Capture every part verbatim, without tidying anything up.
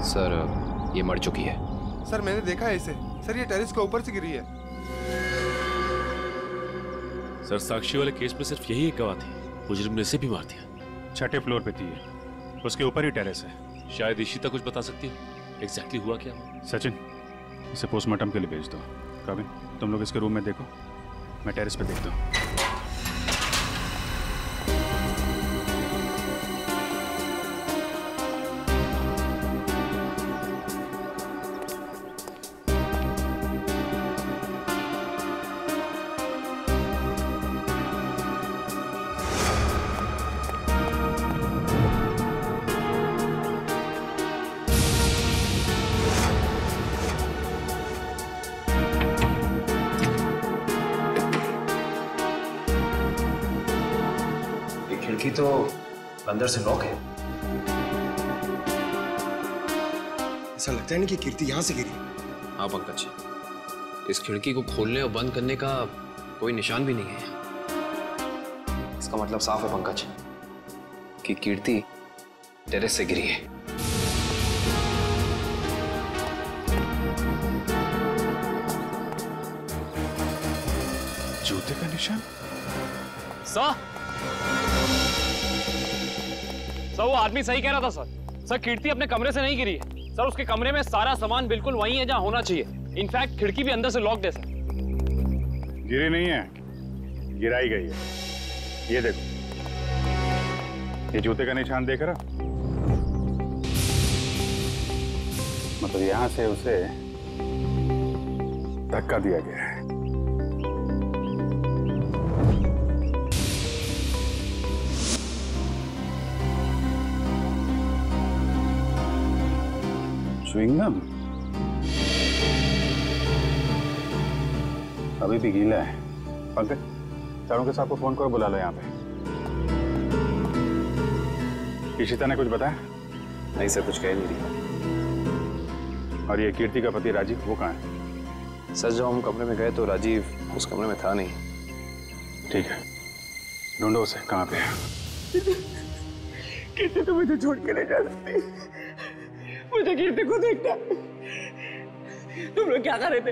Sir ये मर चुकी है। सर मैंने देखा है इसे। सर ये टेरेस के ऊपर से गिरी है। सर साक्षी वाले केस में सिर्फ यही एक गवाह थी, मुजरिम ने इसे भी मार दिया। छठे फ्लोर पे थी है, उसके ऊपर ही टेरेस है। शायद इशिता कुछ बता सकती है एग्जैक्टली हुआ क्या। सचिन इसे पोस्टमार्टम के लिए भेज दो। कविन तुम लोग इसके रूम में देखो, मैं टेरेस पे देखता हूँ। खिड़की तो अंदर से लॉक है। ऐसा लगता है नहीं कि कीर्ति यहां से गिरी। हाँ पंकज, इस खिड़की को खोलने और बंद करने का कोई निशान भी नहीं है। इसका मतलब साफ है पंकज कि कीर्ति टेरेस से गिरी है। जूते का निशान। सर सर वो आदमी सही कह रहा था सर। सर कीर्ति अपने कमरे से नहीं गिरी है सर, उसके कमरे में सारा सामान बिल्कुल वही है जहां होना चाहिए। इनफैक्ट खिड़की भी अंदर से लॉक्ड है सर। गिरी नहीं है, गिराई गई है। ये देखो, ये जूते का निशान देख रहा, मतलब यहां से उसे धक्का दिया गया है। च्युइंगम अभी भी गीला है। पंकज चारों के साथ को फोन करो, बुला लो यहाँ पे। इशिता ने कुछ बताया? नहीं सर, कुछ कह नहीं रही। और ये कीर्ति का पति राजीव, वो कहाँ है? सर जब हम कमरे में गए तो राजीव उस कमरे में था नहीं। ठीक है, ढूंढो उसे, कहाँ पे है? कीर्ति तो मुझे छोड़ के नहीं जा सकती। मुझे कीर्ति को देखना। तुम लोग क्या कर रहे थे?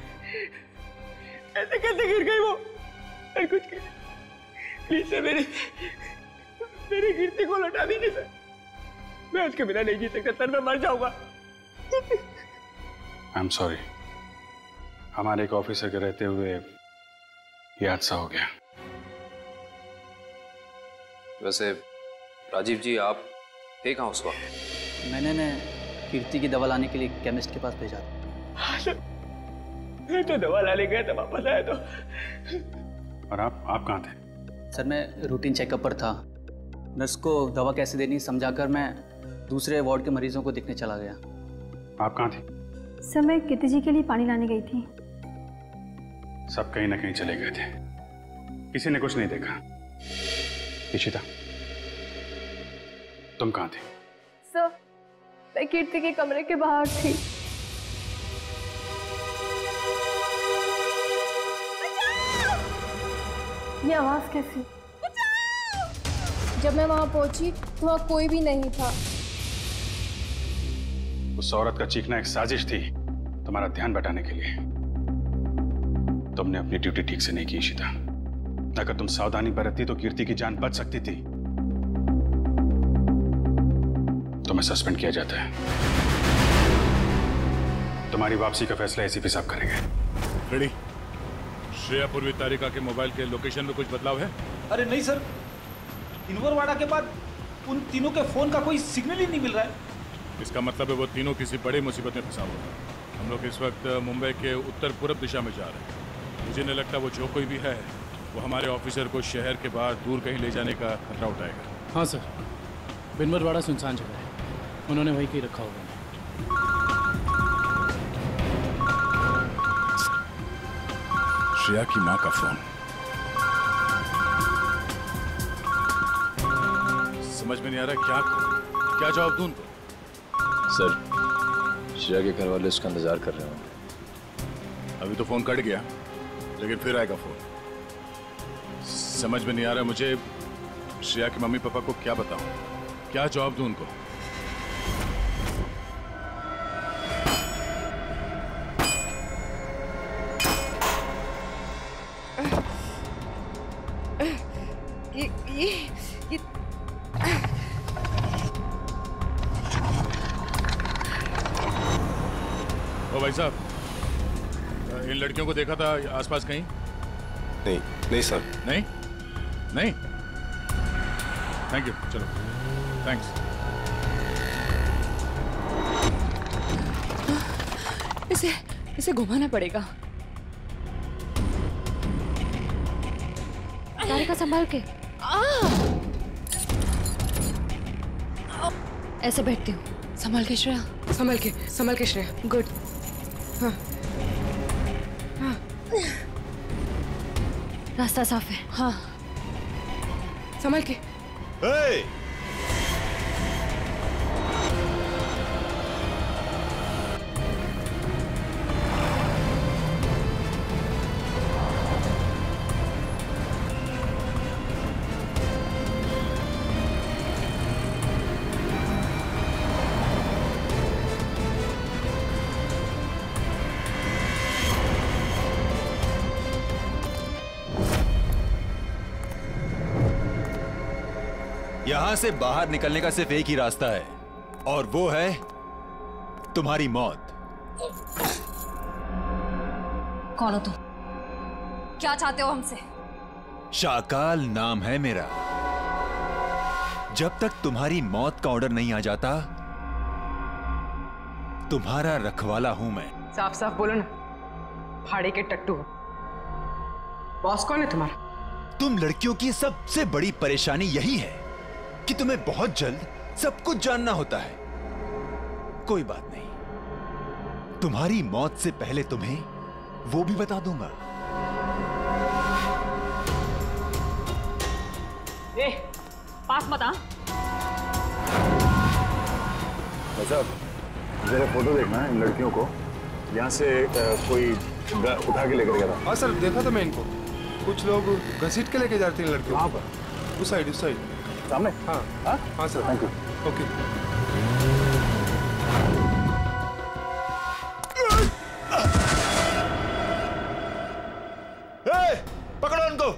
ऐसे कैसे गिर गई वो? मैं कुछ कर... प्लीज सर, मेरी मेरी कीर्ति को लौटा दीजिए सर। मैं उसके बिना नहीं जी सकता सर, मैं मर जाऊंगा। आई एम सॉरी, हमारे एक ऑफिसर के रहते हुए ये हादसा हो गया। वैसे राजीव जी आप थे कहाँ उस वक्त? मैंने ने कीर्ति की दवा लाने के लिए केमिस्ट के पास भेजा था। हाँ सर, मैं तो दवा लाने गया था, वापस आया तो। और आप आप कहाँ थे? सर मैं रूटीन चेकअप पर था। नर्स को दवा कैसे देनी समझाकर मैं दूसरे वार्ड के मरीजों को देखने चला गया। आप कहाँ थे? सर मैं कीर्ति जी के लिए पानी लाने गई थी। सब कहीं ना कहीं चले गए थे, किसी ने कुछ नहीं देखा। इशिता तुम कहाँ थे? सर मैं कीर्ति के कमरे के बाहर थी। ये आवाज कैसी? जब मैं वहां पहुंची तो वहां कोई भी नहीं था। उस औरत का चीखना एक साजिश थी तुम्हारा ध्यान बटाने के लिए। तुमने अपनी ड्यूटी ठीक से नहीं की इशिता। अगर तुम सावधानी बरतती तो कीर्ति की जान बच सकती थी। तुम्हें सस्पेंड किया जाता है। तुम्हारी वापसी का फैसला एसीपी साहब करेंगे। रेडी? श्रेया पूर्वी तारिका के मोबाइल के लोकेशन में कुछ बदलाव है? अरे नहीं सर, इनवरवाड़ा के बाद उन तीनों के फोन का कोई सिग्नल ही नहीं मिल रहा है। इसका मतलब है वो तीनों किसी बड़ी मुसीबत में फंसा हुआ है। हम लोग इस वक्त मुंबई के उत्तर पूर्व दिशा में जा रहे हैं। मुझे नहीं लगता वो जो कोई भी है वो हमारे ऑफिसर को शहर के बाहर दूर कहीं ले जाने का खतरा उठाएगा। हाँ सर, बिनवरवाड़ा सुनसान जगह है, उन्होंने वहीं कहीं रखा होगा। श्रेया की माँ का फोन। समझ में नहीं आ रहा क्या करूं, क्या जवाब दूं उनको? सर श्रेया के घर वाले उसका इंतजार कर रहे होंगे। अभी तो फोन कट गया, लेकिन फिर आएगा फोन। समझ में नहीं आ रहा मुझे श्रेया के मम्मी पापा को क्या बताऊं, क्या जवाब दूं उनको? ये ये ये ओ भाई साहब, इन लड़कियों को देखा था आसपास कहीं? नहीं नहीं सर। नहीं नहीं थैंक यू, चलो थैंक्स। इसे इसे घुमाना पड़ेगा। तारिका संभाल के। ऐसे बैठती हूँ। संभाल के श्रेया, संभाल के संभाल के श्रेया। गुड। हाँ हाँ रास्ता साफ है। हाँ संभाल के। hey! यहां से बाहर निकलने का सिर्फ एक ही रास्ता है, और वो है तुम्हारी मौत। कौन हो तुम? क्या चाहते हो हमसे? शाकाल नाम है मेरा। जब तक तुम्हारी मौत का ऑर्डर नहीं आ जाता, तुम्हारा रखवाला हूं मैं। साफ साफ बोलो ना, भाड़े के टट्टू। बॉस कौन है तुम्हारा? तुम लड़कियों की सबसे बड़ी परेशानी यही है कि तुम्हें बहुत जल्द सब कुछ जानना होता है। कोई बात नहीं, तुम्हारी मौत से पहले तुम्हें वो भी बता दूंगा। ए, पास मत आ। साहब, जरा फोटो देखना है इन लड़कियों को। यहाँ से आ, कोई उठा के लेकर गया था। हाँ सर, देखा था मैं इनको। कुछ लोग घसीट के लेके जाते हैं लड़कियों। कहाँ पर? उस साइड, उस साइड सामने। हाँ हाँ हाँ सर। Thank you. ओके। ए, पकड़ो उनको।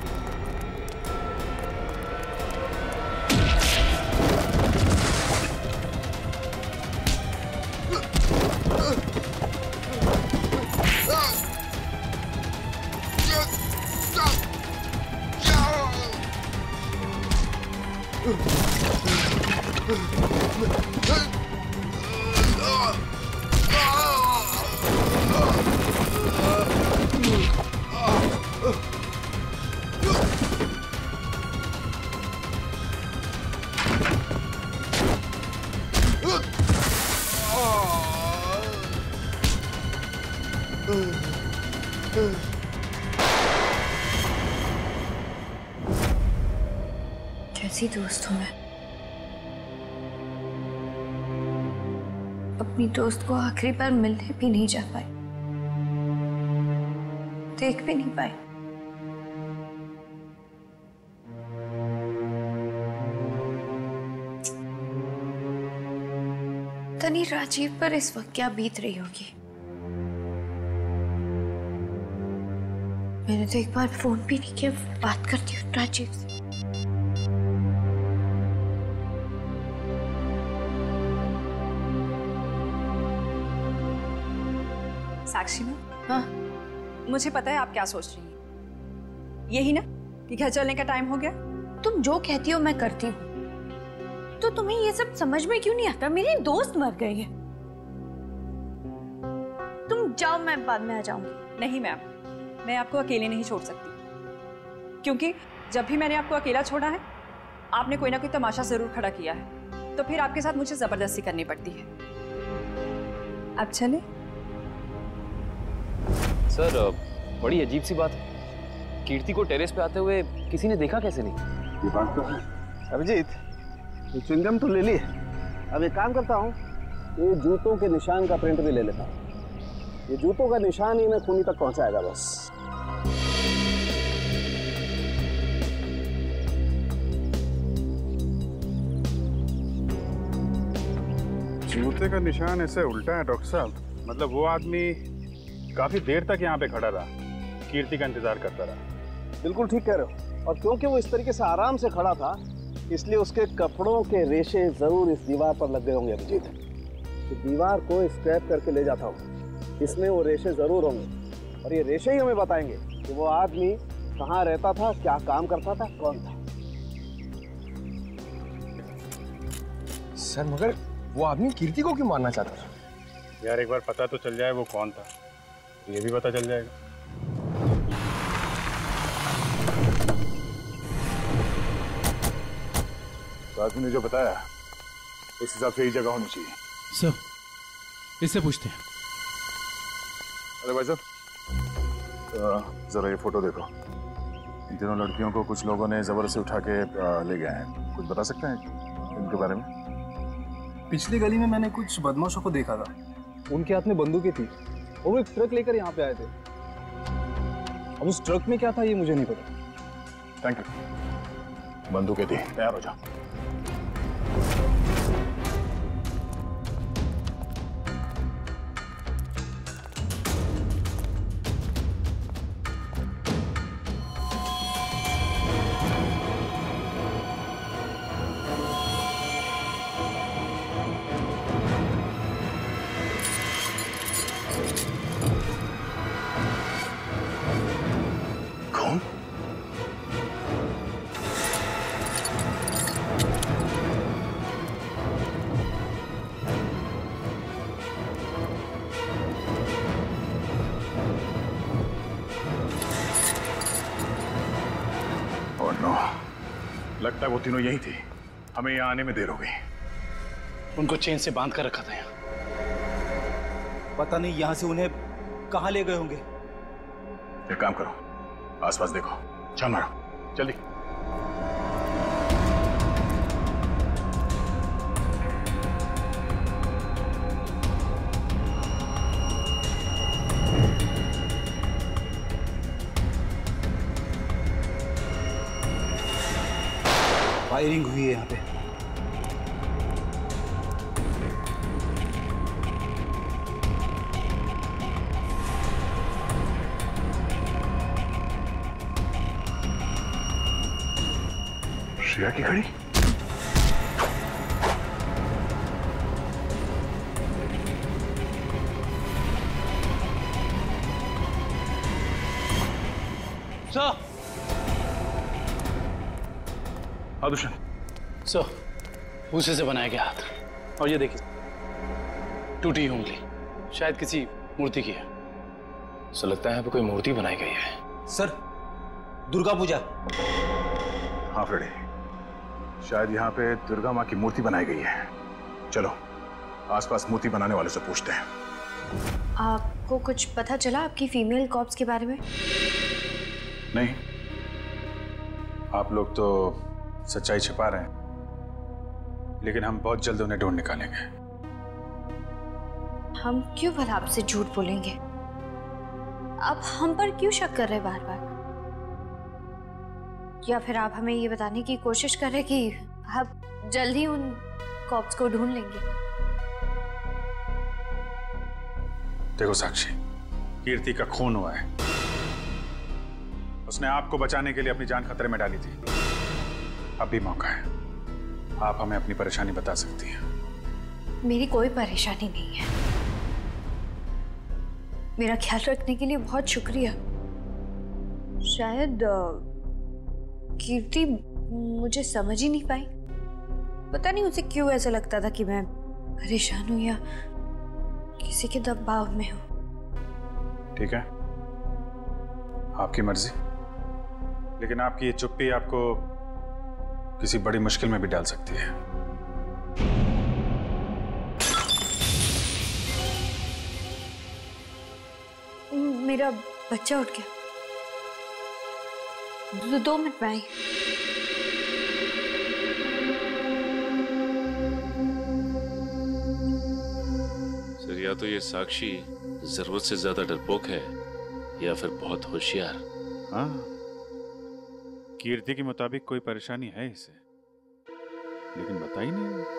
कैसी दोस्त हूँ मैं? अपनी दोस्त को आखिरी बार मिलने भी नहीं जा पाई, देख भी नहीं पाई। तनी राजीव पर इस वक्त क्या बीत रही होगी। मैंने तो एक बार फोन भी नहीं किया। बात करती हूँ राजीव से। साक्षी में? हाँ, मुझे पता है आप क्या सोच रही हैं। यही ना कि घर चलने का टाइम हो गया। तुम जो कहती हो मैं करती हूँ, तो तुम्हें ये सब समझ में क्यों नहीं आता? मेरी दोस्त मर गई है। तुम जाओ, मैं बाद में आ जाऊंगी। नहीं मैम, मैं आपको अकेले नहीं छोड़ सकती, क्योंकि जब भी मैंने आपको अकेला छोड़ा है, आपने कोई ना कोई तमाशा जरूर खड़ा किया है, तो फिर आपके साथ मुझे जबरदस्ती करनी पड़ती है। अब चले? सर, बड़ी अजीब सी बात है। कीर्ति को टेरेस पे आते हुए किसी ने देखा कैसे नहीं? ये बात तो है। अभिजीत, ये च्युइंगम तो ले ली। अब एक काम करता हूँ, ये जूतों के निशान का प्रिंट भी ले लेता हूँ। ये जूतों का निशान ही मैं खूनी तक पहुंचाएगा बस। जूते का निशान ऐसे उल्टा है डॉक्टर साहब। मतलब वो आदमी काफी देर तक यहाँ पे खड़ा रहा, कीर्ति का इंतजार करता रहा। बिल्कुल ठीक कह रहे हो। और क्योंकि वो इस तरीके से आराम से खड़ा था, इसलिए उसके कपड़ों के रेशे जरूर इस दीवार पर लग गए होंगे अभिजीत। तो दीवार को स्क्रैप करके ले जाता हूँ, इसमें वो रेशे जरूर होंगे और ये रेशे ही हमें बताएंगे कि वो आदमी कहाँ रहता था, क्या काम करता था, कौन था। सर मगर वो आदमी कीर्ति को क्यों मारना चाहता था? यार एक बार पता तो चल जाए वो कौन था, ये भी पता चल जाएगा। तो आदमी ने जो बताया उस हिसाब से ही जगह होनी चाहिए। सर, इससे पूछते हैं। अरे भाई साहब, जरा ये फोटो देखो। इन तीनों लड़कियों को कुछ लोगों ने जबरदस्ती उठा के ले गए हैं। कुछ बता सकते हैं इनके बारे में? पिछली गली में मैंने कुछ बदमाशों को देखा था, उनके हाथ में बंदूकें थी और वो एक ट्रक लेकर यहाँ पे आए थे। अब उस ट्रक में क्या था ये मुझे नहीं पता। Thank you. बंदूकें थी, तैयार हो जाओ। लगता है वो तीनों यही थी, हमें यहाँ आने में देर हो गई। उनको चेन से बांध कर रखा था यहाँ। पता नहीं यहाँ से उन्हें कहाँ ले गए होंगे। एक काम करो, आसपास देखो, छान मारो, जल्दी। फायरिंग हुई है यहाँ पे। श्रेया की घड़ी? सर, हाँ दुष्यंत। सर, भूसे से बनाया गया हाथ, और ये देखिए टूटी उंगली, शायद किसी मूर्ति की है। सो लगता है यहाँ पे कोई मूर्ति बनाई गई है। सर, दुर्गा पूजा। हाँ फ्रेडी, शायद यहाँ पे दुर्गा माँ की मूर्ति बनाई गई है। चलो आसपास मूर्ति बनाने वाले से पूछते हैं। आपको कुछ पता चला आपकी फीमेल कॉप्स के बारे में? नहीं, आप लोग तो सच्चाई छिपा रहे हैं, लेकिन हम बहुत जल्द उन्हें ढूंढ निकालेंगे। हम क्यों भला आपसे झूठ बोलेंगे? आप हम पर क्यों शक कर रहे हैं बार बार? या फिर आप हमें ये बताने की कोशिश कर रहे कि आप जल्द ही उन कॉप्स को ढूंढ लेंगे? देखो साक्षी, कीर्ति का खून हुआ है। उसने आपको बचाने के लिए अपनी जान खतरे में डाली थी। अब भी मौका है, आप हमें अपनी परेशानी बता सकती हैं। मेरी कोई परेशानी नहीं है। मेरा ख्याल रखने के लिए बहुत शुक्रिया। शायद कीर्ति मुझे समझ ही नहीं पाई। पता नहीं उसे क्यों ऐसा लगता था कि मैं परेशान हूं या किसी के दबाव में हूं। ठीक है, आपकी मर्जी, लेकिन आपकी ये चुप्पी आपको किसी बड़ी मुश्किल में भी डाल सकती है। मेरा बच्चा उठ गया, दो, दो मिनट में आई। सर, या तो ये साक्षी जरूरत से ज्यादा डरपोक है या फिर बहुत होशियार। हाँ, कीर्ति के मुताबिक कोई परेशानी है इसे, लेकिन बता ही नहीं।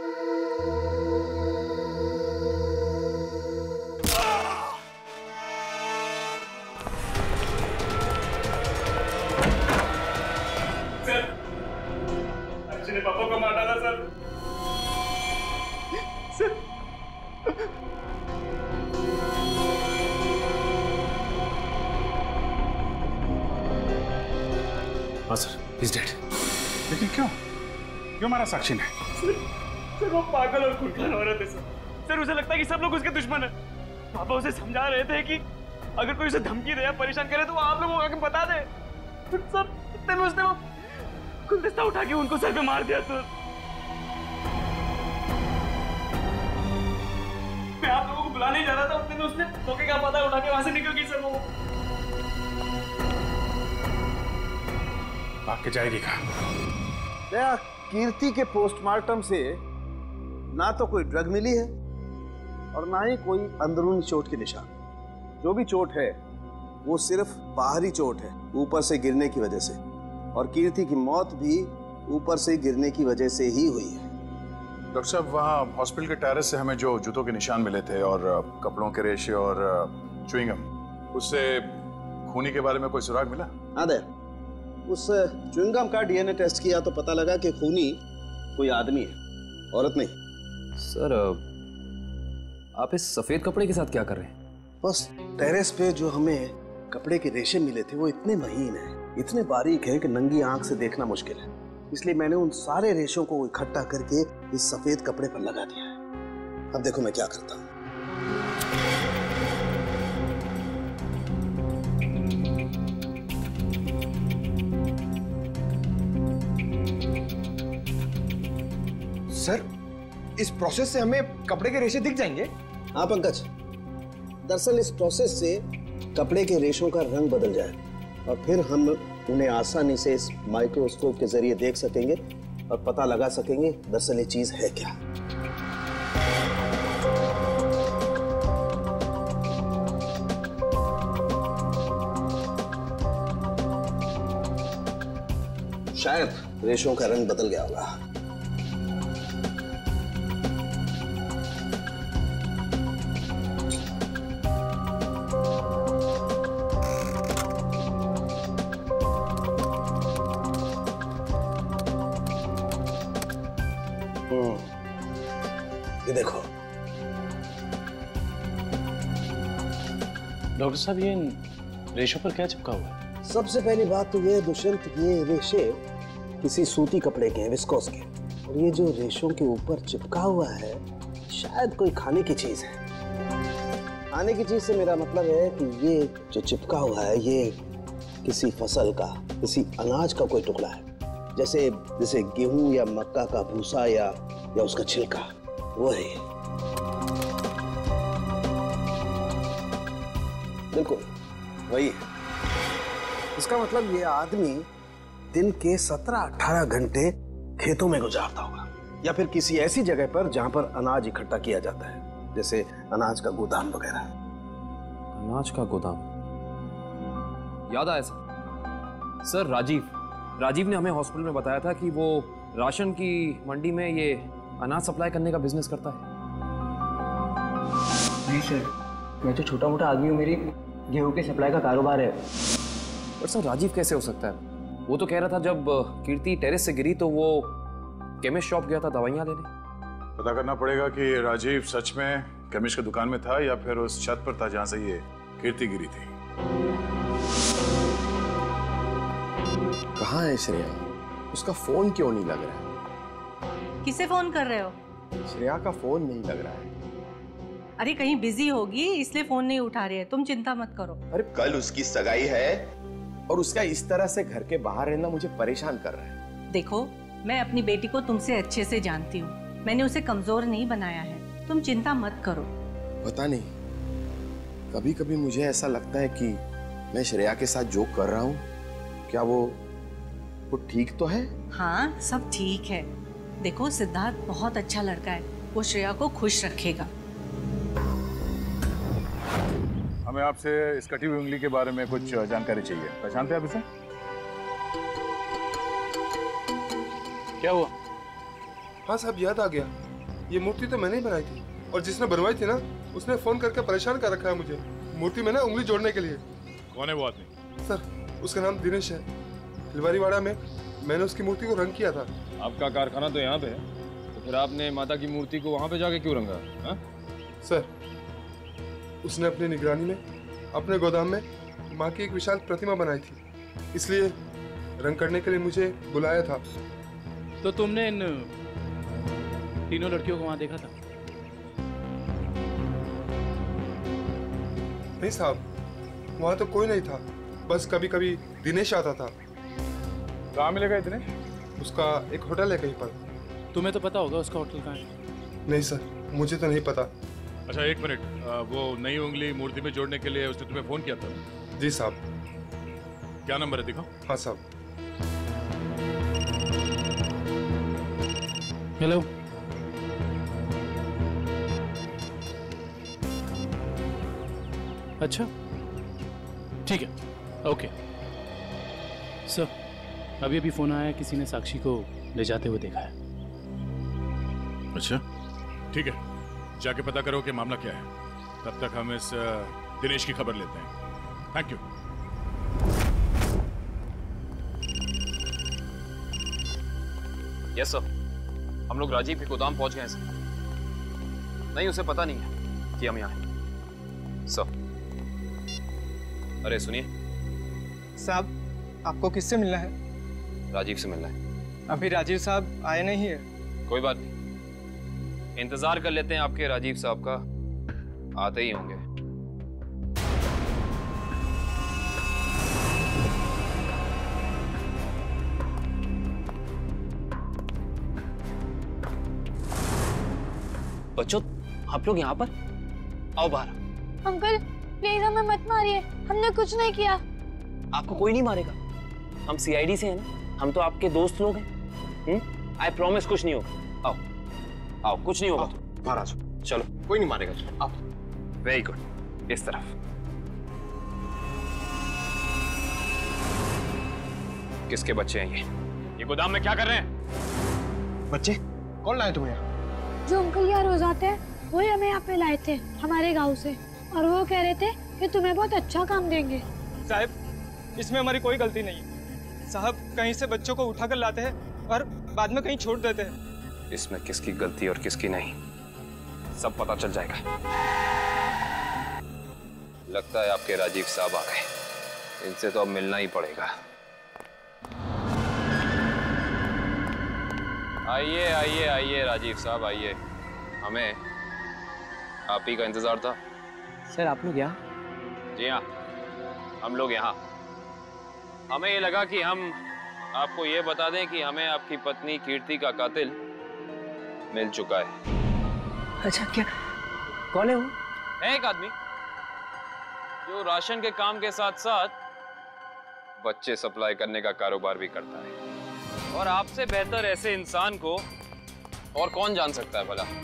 हाँ सर, he's dead. लेकिन क्यों? क्यों मारा साक्षी ने? सर वो पागल और खुलखान औरत है सर। सर उसे लगता है कि सब लोग उसके दुश्मन है। पापा उसे समझा रहे थे कि अगर कोई उसे धमकी दे या परेशान करे तो वो आप लोगों को आके बता दे। सर इतने में उसने वो गुलदस्ता उठा के उनको सर पे मार दिया सर। मैं आप लोगों को बुलाने ही जा रहा था, उतने में उसने धोखे का पता उठा के वहां से निकल गई सर। वो भाग के जाएगी कहाँ? दया, कीर्ति के पोस्टमार्टम से ना तो कोई ड्रग मिली है और ना ही कोई अंदरूनी चोट के निशान। जो भी चोट है वो सिर्फ बाहरी चोट है, ऊपर से गिरने की वजह से, और कीर्ति की मौत भी ऊपर से गिरने की वजह से ही हुई है। डॉक्टर साहब, वहाँ हॉस्पिटल के टेरेस से हमें जो जूतों के निशान मिले थे और कपड़ों के रेशे और च्युइंगम, उससे खूनी के बारे में कोई सुराग मिला? हाँ दे, उस च्युइंगम का डीएनए टेस्ट किया तो पता लगा कि खूनी कोई आदमी है, औरत नहीं। सर, आप इस सफेद कपड़े के साथ क्या कर रहे हैं? बस टेरेस पे जो हमें कपड़े के रेशे मिले थे वो इतने महीन हैं, इतने बारीक हैं कि नंगी आंख से देखना मुश्किल है। इसलिए मैंने उन सारे रेशों को इकट्ठा करके इस सफेद कपड़े पर लगा दिया है। अब देखो मैं क्या करता हूँ। सर, इस प्रोसेस से हमें कपड़े के रेशे दिख जाएंगे? हाँ पंकज, दरअसल इस प्रोसेस से कपड़े के रेशों का रंग बदल जाए और फिर हम उन्हें आसानी से इस माइक्रोस्कोप के जरिए देख सकेंगे और पता लगा सकेंगे दरअसल ये चीज है क्या। शायद रेशों का रंग बदल गया होगा। ये देखो डॉक्टर साहब, ये इन रेशों पर क्या चिपका हुआ है? सबसे पहली बात तो ये दुष्यंत, ये रेशे किसी सूती कपड़े के हैं, विस्कोस के, और ये जो रेशों के ऊपर चिपका हुआ है शायद कोई खाने की चीज है। खाने की चीज से मेरा मतलब है कि ये जो चिपका हुआ है ये किसी फसल का, किसी अनाज का कोई टुकड़ा है, जैसे जैसे गेहूं या मक्का का भूसा या या उसका छिलका, वो है। बिल्कुल वही है। इसका मतलब ये आदमी दिन के सत्रह अठारह घंटे खेतों में गुजारता होगा या फिर किसी ऐसी जगह पर जहां पर अनाज इकट्ठा किया जाता है, जैसे अनाज का गोदाम वगैरह। अनाज का गोदाम, याद आया सर। सर राजीव राजीव ने हमें हॉस्पिटल में बताया था कि वो राशन की मंडी में ये अनाज सप्लाई करने का बिजनेस करता है। नहीं सर, मैं तो छोटा मोटा आदमी हूँ, मेरी गेहूं के सप्लाई का कारोबार है। पर सर राजीव कैसे हो सकता है? वो तो कह रहा था जब कीर्ति टेरेस से गिरी तो वो केमिस्ट शॉप गया था दवाइयाँ लेने। पता करना पड़ेगा कि राजीव सच में केमिस्ट की दुकान में था या फिर उस छत पर था जहाँ से ये कीर्ति गिरी थी। कहाँ है श्रेया? उसका फोन क्यों नहीं लग रहा है? किसे फोन कर रहे हो? श्रेया का फोन नहीं लग रहा है। अरे कहीं बिजी होगी इसलिए फोन नहीं उठा रही है, तुम चिंता मत करो। अरे कल उसकी सगाई है और उसका इस तरह से घर के बाहर रहना मुझे परेशान कर रहा है। देखो, मैं अपनी बेटी को तुमसे अच्छे से जानती हूँ, मैंने उसे कमजोर नहीं बनाया है, तुम चिंता मत करो। पता नहीं, कभी कभी मुझे ऐसा लगता है कि मैं श्रेया के साथ जो कर रहा हूँ, क्या वो वो ठीक तो है? हाँ, सब ठीक है। देखो, सिद्धार्थ बहुत अच्छा लड़का है, वो श्रेया को खुश रखेगा। हमें आपसे इस कटी हुई उंगली के बारे में कुछ जानकारी चाहिए। पहचानते हैं आप इसे? क्या हुआ? हाँ साहब, याद आ गया। ये मूर्ति तो मैंने ही बनाई थी और जिसने बनवाई थी ना, उसने फोन करके परेशान कर रखा है मुझे मूर्ति में ना उंगली जोड़ने के लिए। कौन है वो आदमी? सर, उसका नाम दिनेश है। फुलवारीवाड़ा में मैंने उसकी मूर्ति को रंग किया था। आपका कारखाना तो यहाँ पे है, तो फिर आपने माता की मूर्ति को वहाँ पे जाके क्यों रंगा? हा? सर, उसने अपनी निगरानी में अपने गोदाम में माँ की एक विशाल प्रतिमा बनाई थी, इसलिए रंग करने के लिए मुझे बुलाया था। तो तुमने इन तीनों लड़कियों को वहां देखा था? नहीं साहब, वहां तो कोई नहीं था, बस कभी कभी दिनेश आता था। कहाँ मिलेगा दिनेश? उसका एक होटल है कहीं पर। तुम्हें तो पता होगा उसका होटल कहाँ है? नहीं सर, मुझे तो नहीं पता। अच्छा एक मिनट, वो नई उंगली मूर्ति में जोड़ने के लिए उसने तुम्हें फोन किया था? जी साहब। क्या नंबर है दिखाओ। हाँ साहब। हेलो। अच्छा ठीक है, ओके सर। अभी अभी फोन आया, किसी ने साक्षी को ले जाते हुए देखा है। अच्छा ठीक है, जाके पता करो कि मामला क्या है। तब तक हम इस दिनेश की खबर लेते हैं। Thank you. यस सर, हम लोग राजीव के गोदाम पहुंच गए हैं सर। नहीं, उसे पता नहीं है कि हम यहाँ हैं सर। अरे सुनिए साहब, आपको किससे मिलना है? राजीव से मिलना है। अभी राजीव साहब आए नहीं है। कोई बात नहीं, इंतजार कर लेते हैं आपके राजीव साहब का, आते ही होंगे। बच्चों, आप लोग यहाँ पर आओ बाहर। अंकल प्लीज हमें मत मारिए, हमने कुछ नहीं किया। आपको कोई नहीं मारेगा, हम सीआईडी से हैं ना, हम तो आपके दोस्त लोग हैं। आई प्रॉमिस कुछ नहीं होगा। आओ आओ, कुछ नहीं होगा। बाहर आ जाओ। चलो, कोई नहीं मारेगा। चलो आओ। वेरी गुड, इस तरफ। किसके बच्चे हैं ये? ये गोदाम में क्या कर रहे हैं? बच्चे कौन लाए तुम्हें यहाँ? जो अंकल यहाँ रोज आते हैं, वही हमें यहाँ पे लाए थे हमारे गांव से, और वो कह रहे थे कि तुम्हें बहुत अच्छा काम देंगे। साहब, इसमें हमारी कोई गलती नहीं है। साहब कहीं से बच्चों को उठाकर लाते हैं और बाद में कहीं छोड़ देते हैं। इसमें किसकी गलती और किसकी नहीं, सब पता चल जाएगा। लगता है आपके राजीव साहब आ गए, इनसे तो अब मिलना ही पड़ेगा। आइए आइए आइए राजीव साहब, आइए। हमें आप ही का इंतजार था। सर आप लोग यहाँ? जी हाँ, हम लोग यहाँ। हमें ये लगा कि हम आपको ये बता दें कि हमें आपकी पत्नी कीर्ति का कातिल मिल चुका है। अच्छा, क्या कौन है वो? है एक आदमी जो राशन के काम के साथ साथ बच्चे सप्लाई करने का कारोबार भी करता है, और आपसे बेहतर ऐसे इंसान को और कौन जान सकता है भला?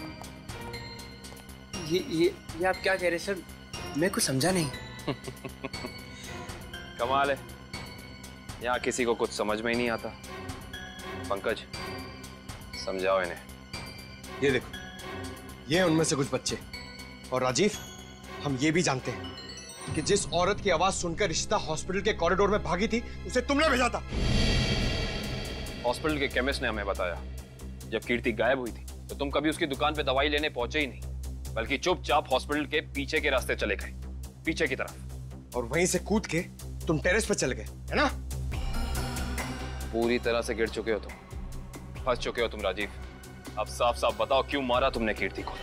ये ये ये आप क्या कह रहे हैं सर? मैं कुछ समझा नहीं। कमाल है, यहाँ किसी को कुछ समझ में ही नहीं आता। पंकज, समझाओ इन्हें। ये देखो, ये उनमें से कुछ बच्चे। और राजीव, हम ये भी जानते हैं कि जिस औरत की आवाज सुनकर रिश्ता हॉस्पिटल के कॉरिडोर में भागी थी, उसे तुमने भेजा था। हॉस्पिटल के केमिस्ट ने हमें बताया, जब कीर्ति गायब हुई थी तो तुम कभी उसकी दुकान पे दवाई लेने पहुंचे ही नहीं, बल्कि चुपचाप हॉस्पिटल के पीछे के रास्ते चले गए, पीछे की तरफ, और वहीं से कूद के तुम टेरेस पर चले गए, है ना? पूरी तरह से गिर चुके हो तुम, फंस चुके हो तुम राजीव। अब साफ साफ बताओ क्यों मारा तुमने कीर्ति को?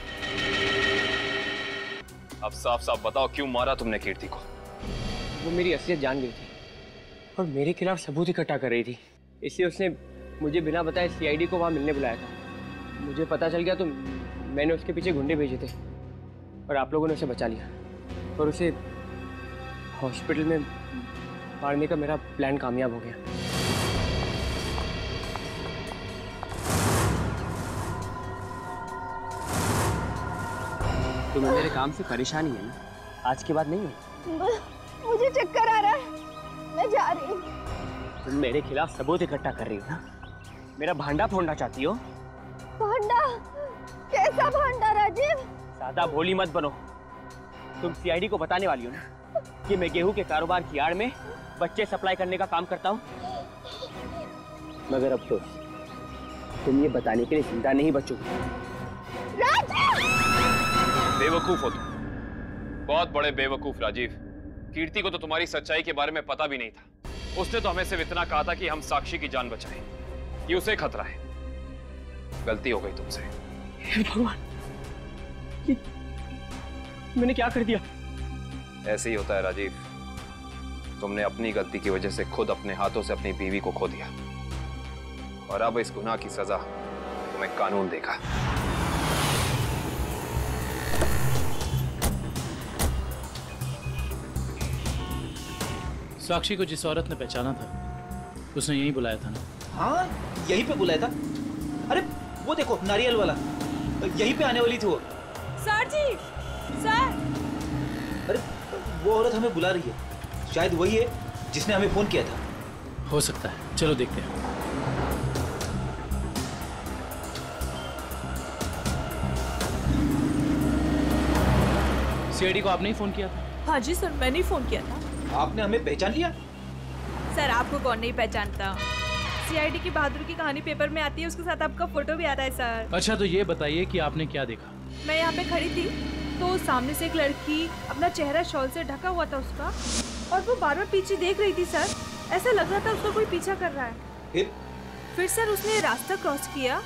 अब साफ साफ बताओ क्यों मारा तुमने कीर्ति को? वो मेरी असलियत जान गई थी और मेरे खिलाफ सबूत इकट्ठा कर रही थी, इसलिए उसने मुझे बिना बताए सीआईडी को वहां मिलने बुलाया था। मुझे पता चल गया तो मैंने उसके पीछे गुंडे भेजे थे और आप लोगों ने उसे बचा लिया, और उसे हॉस्पिटल में मारने का मेरा प्लान कामयाब हो गया। तुम्हें मेरे काम से परेशानी है ना? आज के बाद नहीं है। मुझे चक्कर आ रहा है, मैं जा रही हूँ। तुम मेरे खिलाफ सबूत इकट्ठा कर रही हो ना? मेरा भांडा फोड़ना चाहती हो? भांडा? कैसा भांडा राजीव? ज्यादा भोली मत बनो। तुम सीआईडी को बताने वाली हो ना कि मैं गेहूं के कारोबार की आड़ में बच्चे सप्लाई करने का काम करता हूँ? मगर अफसोस, तुम ये बताने के लिए जिंदा नहीं बचोगे। बेवकूफ हो तुम, बहुत बड़े बेवकूफ राजीव। कीर्ति को तो तुम्हारी सच्चाई के बारे में पता भी नहीं था, उसने तो हमें सिर्फ इतना कहा था कि हम साक्षी की जान बचाएं। ये उसे खतरा है। गलती हो गई तुमसे। हे भगवान, ये मैंने क्या कर दिया? ऐसे ही होता है राजीव। तुमने अपनी गलती की वजह से खुद अपने हाथों से अपनी बीवी को खो दिया, और अब इस गुनाह की सजा तुम्हें कानून देगा। साक्षी को जिस औरत ने पहचाना था उसने यहीं बुलाया था ना? हाँ, यहीं पे बुलाया था। अरे वो देखो नारियल वाला, यहीं पे आने वाली थी वो। Sir ji, sir. अरे वो औरत हमें बुला रही है, शायद वही है जिसने हमें फोन किया था। हो सकता है, चलो देखते हैं। सीआईडी को आपने ही फोन किया था? हाँ जी सर, मैंने ही फोन किया था। आपने हमें पहचान लिया? सर आपको कौन नहीं पहचानता? सीआईडी की बहादुर की कहानी पेपर में आती है, उसके साथ आपका फोटो भी आता है सर। अच्छा, तो ये बताइए कि आपने क्या देखा? मैं यहाँ पे खड़ी थी तो सामने से एक लड़की, अपना चेहरा शॉल से ढका हुआ था उसका, और वो बार बार पीछे देख रही थी सर। ऐसा लग रहा था उसको कोई पीछा कर रहा है। फिर फिर सर उसने रास्ता क्रॉस किया,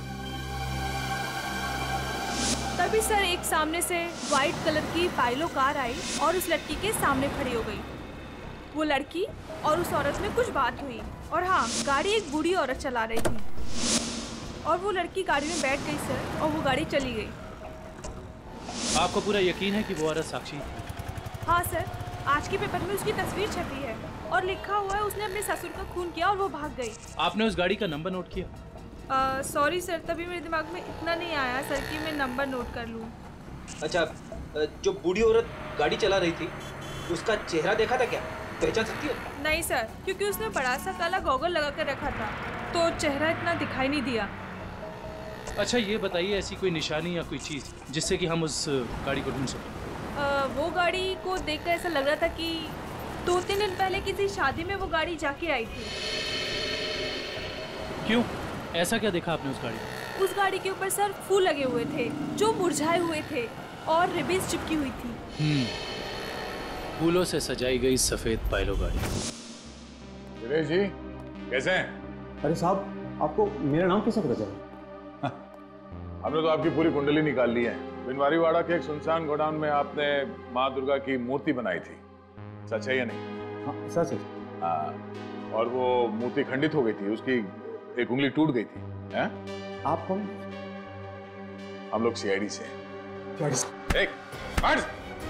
तभी सर एक सामने से व्हाइट कलर की पाइलो कार आई और उस लड़की के सामने खड़ी हो गई। वो लड़की और उस औरत में कुछ बात हुई, और हाँ, गाड़ी एक बूढ़ी औरत चला रही थी और वो लड़की गाड़ी में बैठ गई सर, और वो गाड़ी चली गई। आपको पूरा यकीन है कि वो औरत साक्षी थी? हाँ सर, आज के पेपर में उसकी तस्वीर छपी है और लिखा हुआ है उसने अपने ससुर का खून किया और वो भाग गई। आपने उस गाड़ी का नंबर नोट किया? सॉरी सर, तभी मेरे दिमाग में इतना नहीं आया सर कि मैं नंबर नोट कर लूँ। अच्छा, जो बूढ़ी औरत गाड़ी चला रही थी उसका चेहरा देखा था क्या? पहचान सकती हो? नहीं सर, क्योंकि उसने बड़ा सा काला गॉगल लगा कर रखा था तो चेहरा इतना दिखाई नहीं दिया। अच्छा, ये बताइए ऐसी कोई निशानी या कोई चीज़ जिससे कि हम उस गाड़ी को ढूंढ सकें? वो गाड़ी को देखकर ऐसा लग रहा था कि दो तीन दिन पहले किसी शादी में वो गाड़ी जाके आई थी। क्यों? ऐसा क्या देखा आपने उस गाड़ी में? उस गाड़ी के ऊपर सर फूल लगे हुए थे जो मुरझाए हुए थे और रिबन्स चिपकी हुई थी। हम्म, फूलों से सजाई गई सफेद पाइलो गाड़ी। सुरेश जी, कैसे हैं? अरे साहब, आपको मेरा नाम कैसे पता चला? हमने तो आपकी पूरी कुंडली निकाल ली है। बिनवारीवाड़ा के एक सुनसान गोडाउन में आपने माँ दुर्गा की मूर्ति बनाई थी, सच है या नहीं? हाँ सच है। हाँ, और वो मूर्ति खंडित हो गई थी, उसकी एक उंगली टूट गई थी। हैं? आप कौन? हम लोग सीआईडी से हैं। एक मार्च।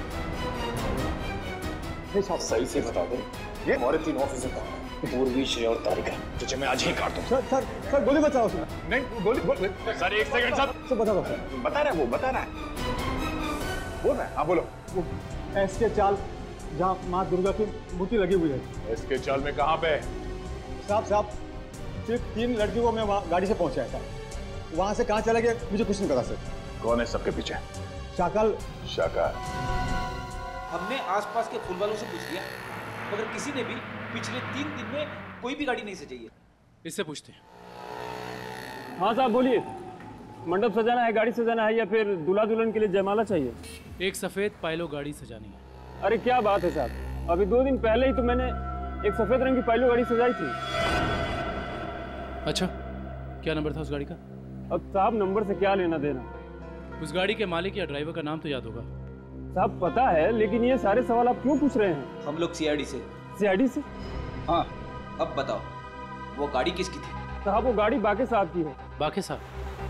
साहब सही से बता दो, ये हमारे तीन ऑफिसर कहाँ हैं? पूर्वी, श्रेय और तारिका, तुझे मैं आज ही काट दूं। सर सर सर गोली बचाओ उसमें। नहीं गोली बोल। सर एक सेकंड सर। सर बता दो। बता रहा है वो, बता रहा है। बोल रहा है, हाँ बोलो। वो एसके चाल जहाँ माँ दुर्गा की मूर्ति लगी हुई है। एसके चाल में कहाँ पे? साहब साहब सिर्फ तीन लड़कियों को मैं वहाँ गाड़ी से पहुँचाया था, वहाँ से कहाँ चला गया मुझे कुछ नहीं पता सर। कौन है सबके पीछे? शाकल। शाकल। हमने आसपास के फूल वालों से पूछ लिया, मगर किसी ने भी पिछले तीन दिन में कोई भी गाड़ी नहीं सजाई है। इससे पूछते हैं। हाँ साहब बोलिए, मंडप सजाना है, गाड़ी सजाना है, या फिर दूल्हा दुल्हन के लिए जयमाला चाहिए? एक सफेद पाइलो गाड़ी सजानी है। अरे क्या बात है साहब, अभी दो दिन पहले ही तो मैंने एक सफेद रंग की पाइलो गाड़ी सजाई थी। अच्छा, क्या नंबर था उस गाड़ी का? अब साहब नंबर से क्या लेना देना? उस गाड़ी के मालिक या ड्राइवर का नाम तो याद होगा? साहब पता है, लेकिन ये सारे सवाल आप क्यों पूछ रहे हैं? हम लोग सीआईडी से। सीआईडी से? हाँ, अब बताओ वो गाड़ी किसकी थी? साहब वो गाड़ी बाके साहब की है। बाके साहब?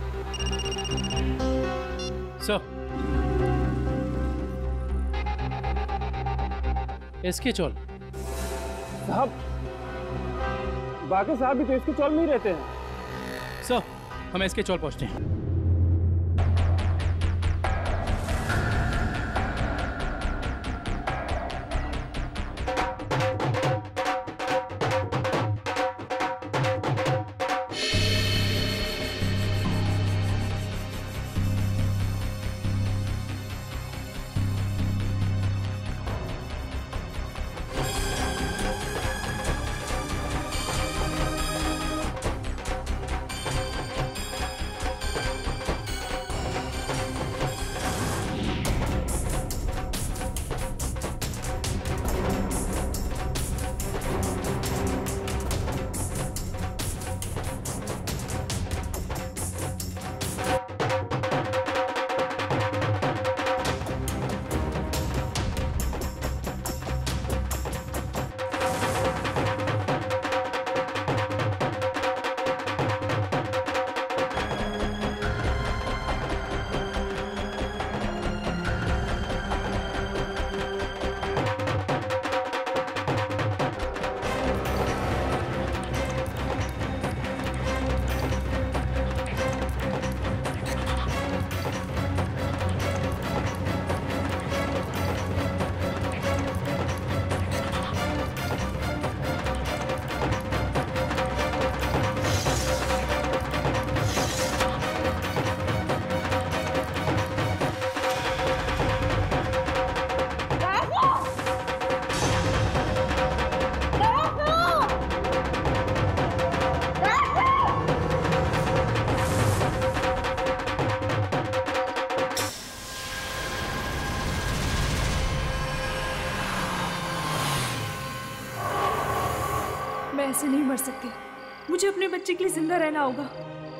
Sir, SK chawl. साहब बाके साहब भी तो इसके चौल में ही रहते हैं। सर, हम एसके चौल पहुंचते हैं। ऐसे नहीं मर सकती। मुझे अपने बच्चे के लिए जिंदा रहना होगा।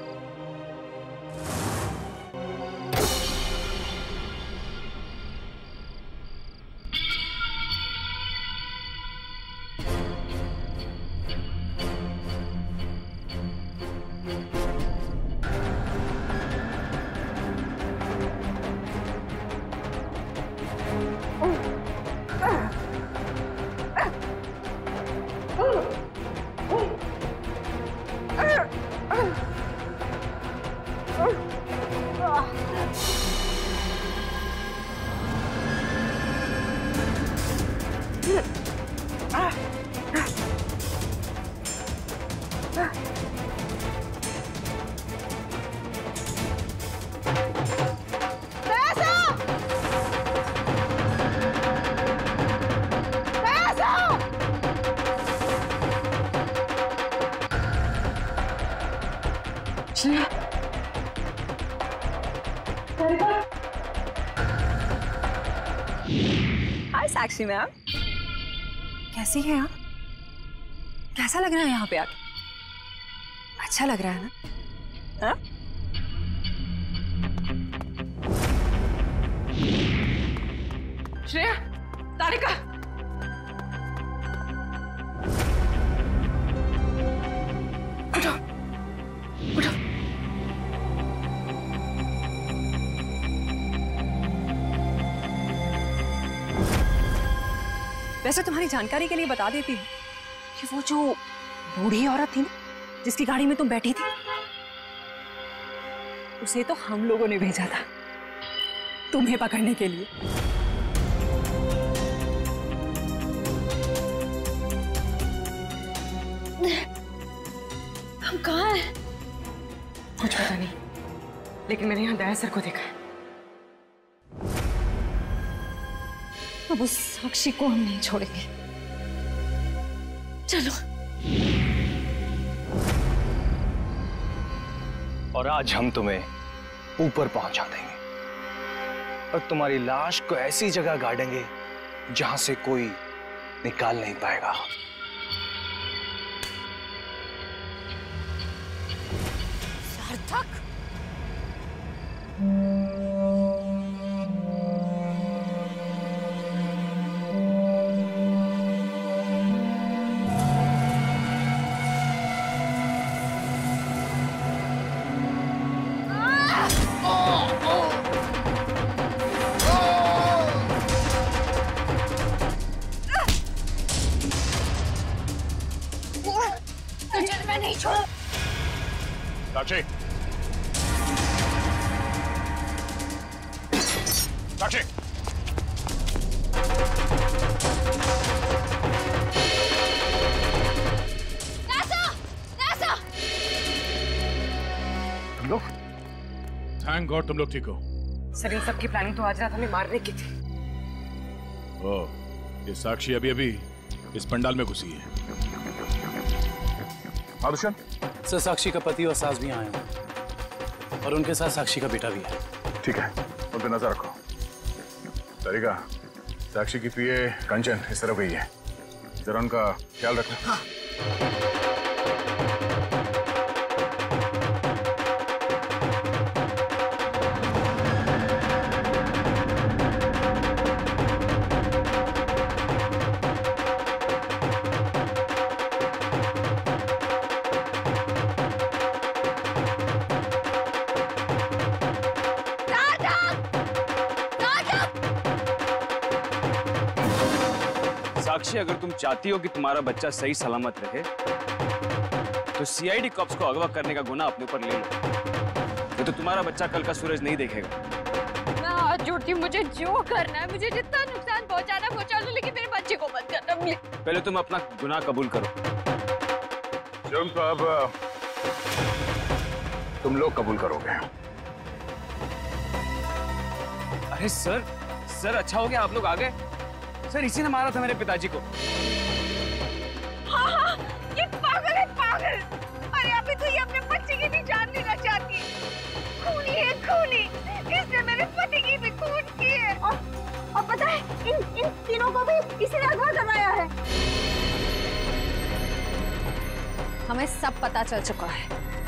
हाय साक्षी मैम, कैसी हैं आप? कैसा लग रहा है यहाँ पे आके? अच्छा लग रहा है ना? हाँ? श्रेया, तारिका, उठो, उठो। वैसे तुम्हारी जानकारी के लिए बता देती हूँ कि वो जो बूढ़ी औरत थी ना, जिसकी गाड़ी में तुम बैठी थी, उसे तो हम लोगों ने भेजा था तुम्हें पकड़ने के लिए। हम कहाँ हैं? कुछ पता नहीं, लेकिन मैंने यहाँ दया सर को देखा है। अब उस साक्षी को हम नहीं छोड़ेंगे। चलो। और आज हम तुम्हें ऊपर पहुंचा देंगे और तुम्हारी लाश को ऐसी जगह गाड़ेंगे जहां से कोई निकाल नहीं पाएगा। सार्थक, साक्षी, साक्षी, तुम लोग? थैंक गॉड तुम लोग ठीक हो। सर, इन सब की प्लानिंग तो आज रात हमें मारने की थी। ओह, ये साक्षी अभी अभी इस पंडाल में घुसी है। आदुशन? सर, साक्षी का पति और सास भी आए हैं और उनके साथ साक्षी का बेटा भी है। ठीक है, उन पे नजर रखो। तारिका, साक्षी की पीए कंचन इस तरफ गई है, जरा उनका ख्याल रखना। हाँ। साक्षी, अगर तुम चाहती हो कि तुम्हारा बच्चा सही सलामत रहे तो सीआईडी कॉप्स को अगवा करने का गुनाह अपने ऊपर ले लो, नहीं तो तुम्हारा बच्चा कल का सूरज नहीं देखेगा। मैं हाथ जोड़ती हूँ, मुझे जो करना है, मुझे जितना नुकसान पहुंचाना पहुंचा लो, लेकिन मेरे बच्चे को मत करना प्लीज। पहले तुम अपना गुनाह कबूल करो। जुर्म तो अब तुम लोग कबूल करोगे। अरे सर, सर अच्छा हो गया आप लोग आ गए। सर, इसी ने मारा था मेरे पिताजी को। हाँ हाँ, ये पागल है, पागल। अरे अभी तो ये अपने बच्चे की भी जान लेना चाहती है। खूनी है, खूनी। इसने मेरे पति की भी खून की है। और, और पता है, इन इन तीनों को भी इसी ने अगवा करवाया है। हमें सब पता चल चुका है।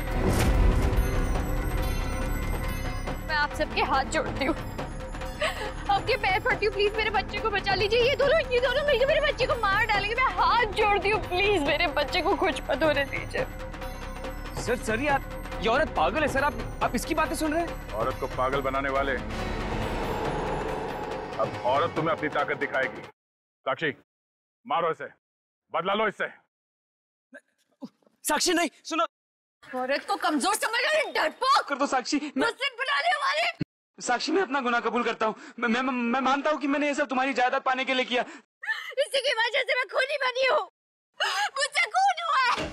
मैं आप सबके हाथ जोड़ती हूँ, आपके पैर पड़ती हूँ, प्लीज मेरे बच्चे को बचा लीजिए। ये दोनों ये दोनों मिलकर मेरे बच्चे को मार डालेंगे। मैं हाथ जोड़ती हूँ, प्लीज मेरे बच्चे को कुछ मत होने दीजिए। सर सर यार, ये औरत पागल है सर। आप आप इसकी बातें सुन रहे हैं? औरत को पागल बनाने वाले, अब औरत तुम्हें अपनी ताकत दिखाएगी। साक्षी, मारो इसे, बदला लो इससे। साक्षी नहीं, सुनो। औरत को कमजोर समझ रहे, डरपोक कर दो साक्षी। मुस्लिम बनाने वाले। साक्षी, मैं अपना गुनाह कबूल करता हूँ। मैं, मैं मैं मानता हूँ कि मैंने ये सब तुम्हारी जायदाद पाने के लिए किया। इसी की वजह से मैं खूनी बनी हूँ, मुझसे खून हुआ है।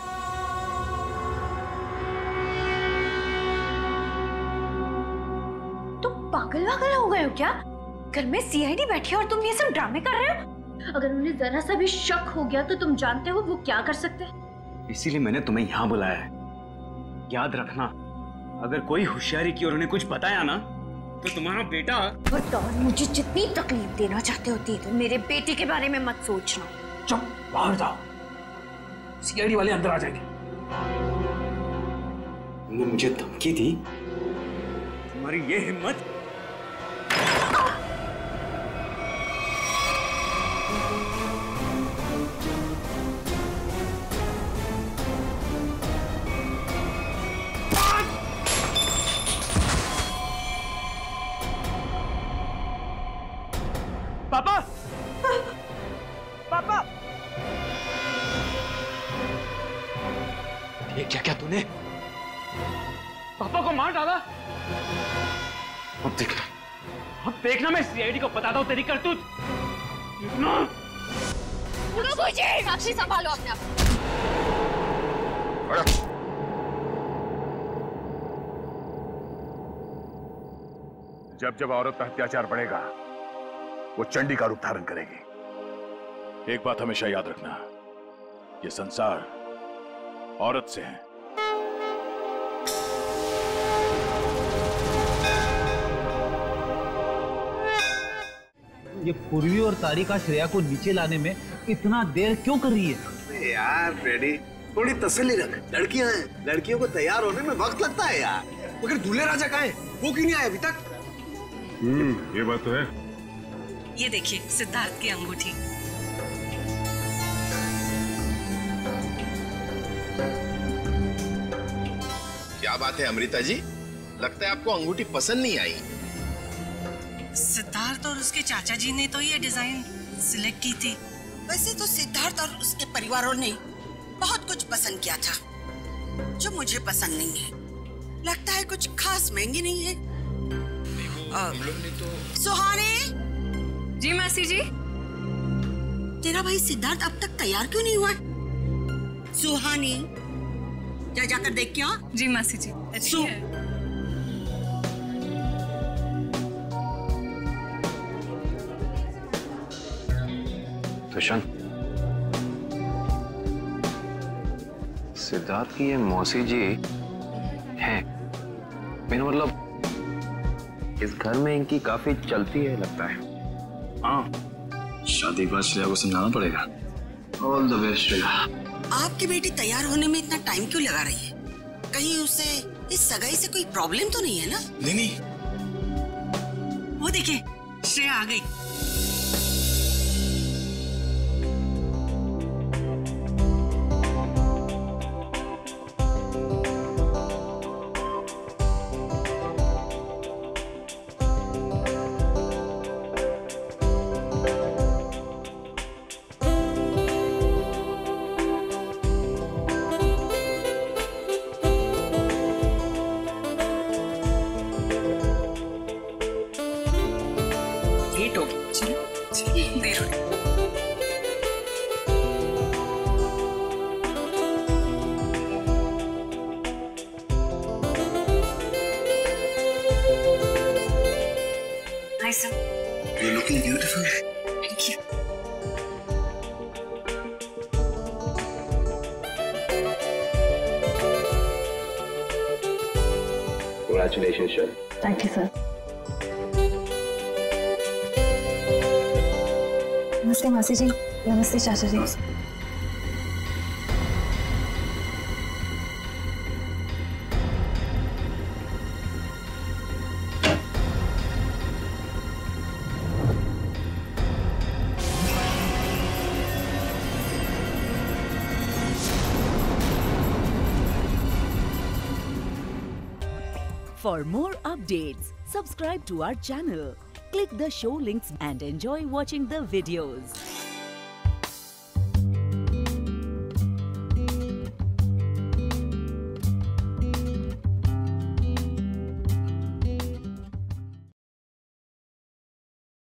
तुम पागल वागल हो गए हो क्या? घर में सीआईडी बैठी है और तुम ये सब ड्रामे कर रहे हो? अगर उन्हें जरा सा भी शक हो गया तो तुम जानते हो वो क्या कर सकते हैं। इसीलिए मैंने तुम्हें यहाँ बुलाया है। याद रखना, अगर कोई होशियारी की और उन्हें कुछ बताया ना तो तुम्हारा बेटा। और मुझे जितनी तकलीफ देना चाहते होती है तो मेरे बेटे के बारे में मत सोचना। चुप, बाहर जाओ, सीआईडी वाले अंदर आ जाएंगे। तुमने मुझे धमकी दी, तुम्हारी ये हिम्मत। पापा, पापा, ये क्या क्या तूने? पापा को मार डाला। अब देखना, अब देखना मैं सीआईडी को बताता हूँ तेरी करतूत। साक्षी, संभालो अपने आप। जब जब औरत पर अत्याचार बढ़ेगा वो चंडी का रूप धारण करेगी। एक बात हमेशा याद रखना, ये संसार औरत से है। ये पूर्वी और तारिका श्रेया को नीचे लाने में इतना देर क्यों कर रही है? यार फ्रेडी, थोड़ी तसल्ली रख। लड़कियां हैं, लड़कियों को तैयार होने में वक्त लगता है यार। मगर दूल्हे राजा कहाँ हैं? वो क्यों नहीं आए अभी तक? हम्म, ये बात तो है। ये देखिए सिद्धार्थ की अंगूठी। क्या बात है अमृता जी, लगता है आपको अंगूठी पसंद नहीं आई। सिद्धार्थ और उसके चाचा जी ने तो ये डिजाइन सिलेक्ट की थी। वैसे तो सिद्धार्थ और उसके परिवारों ने बहुत कुछ पसंद किया था जो मुझे पसंद नहीं है। लगता है कुछ खास महंगी नहीं है। हम लोग ने तो। सुहानी। जी मासी जी। तेरा भाई सिद्धार्थ अब तक तैयार क्यों नहीं हुआ? सुहानी, जा जाकर देख क्या? जी मासी जी। सु... दुष्यंत, सिद्धार्थ की ये मौसी जी हैं। मेरा मतलब इस घर में इनकी काफी चलती है लगता है। हाँ, शादी के बाद श्रेया को समझाना पड़ेगा। All the best Shreya. आपकी बेटी तैयार होने में इतना टाइम क्यों लगा रही है? कहीं उसे इस सगाई से कोई प्रॉब्लम तो नहीं है ना? नहीं नहीं। वो देखिए, श्रेया आ गई। You're looking beautiful. Thank you. Congratulations, sir. Thank you, sir. नमस्ते मासी जी। नमस्ते चाचा जी। For more updates, subscribe to our channel, click the show links and enjoy watching the videos.